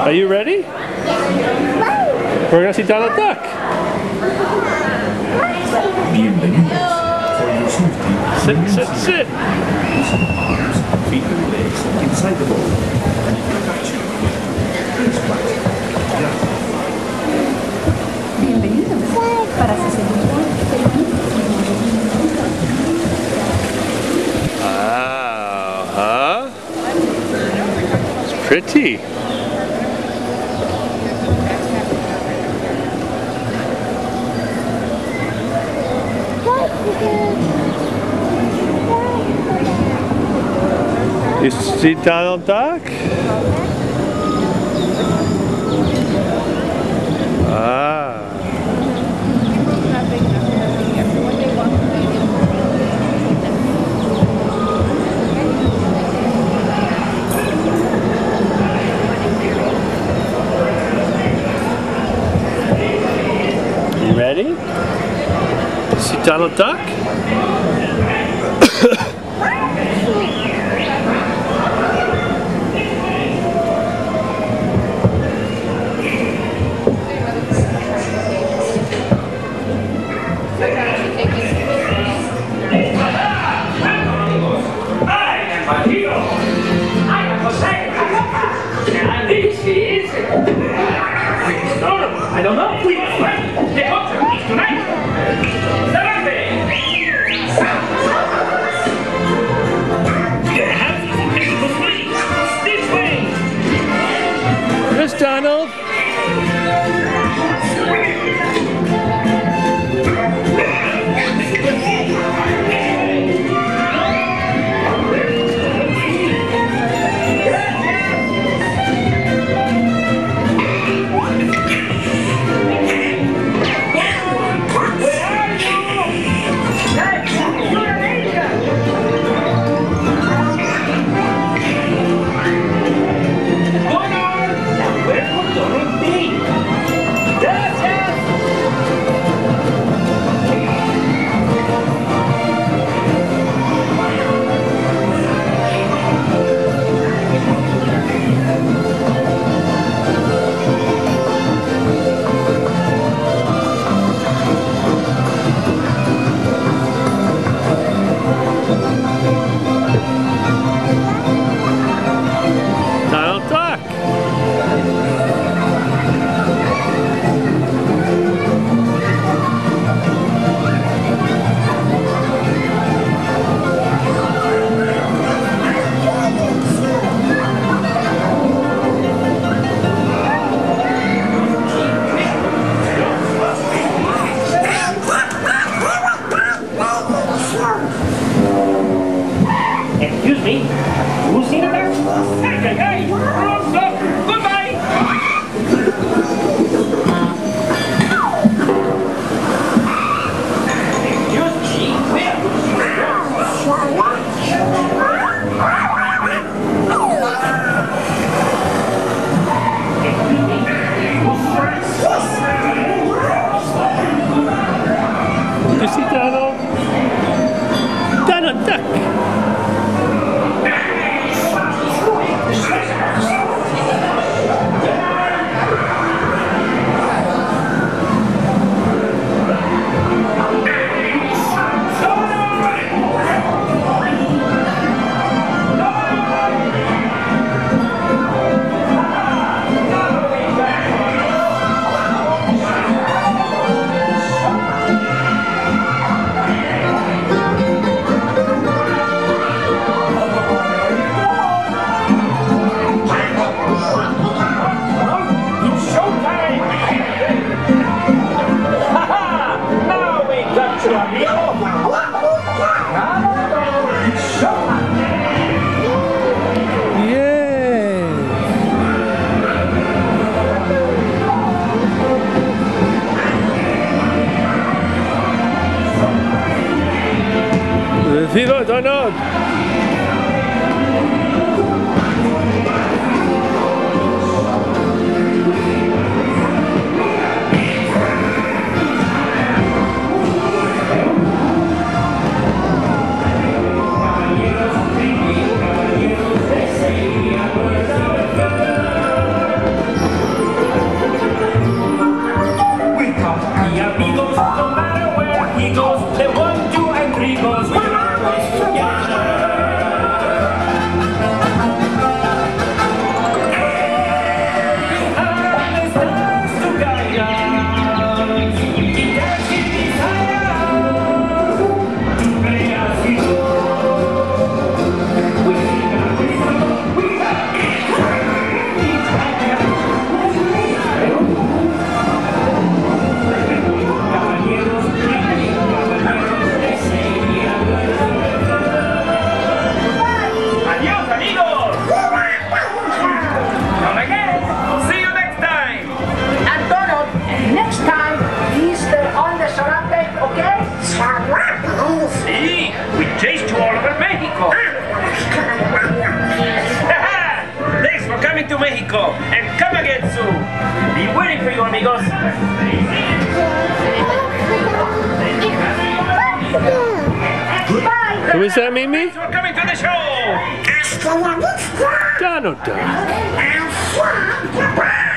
Are you ready? We're gonna see Donald Duck. Sit, sit, sit. Feet and legs inside the ball. Bienvenido. Para su seguridad, Wow, huh? It's pretty. You see Donald Duck? Ah. You ready? See Donald Duck? I don't know. Please, the doctor is tonight. This way. Here's Donald. Excuse me, who's seen her? Hey, wrong stuff. Goodbye. Excuse me, where? You see Donald? Donald Duck. to Mexico and come again soon. Be waiting for you, amigos. Goodbye. Who is that, Mimi? Thanks for coming to the show. Donald Duck.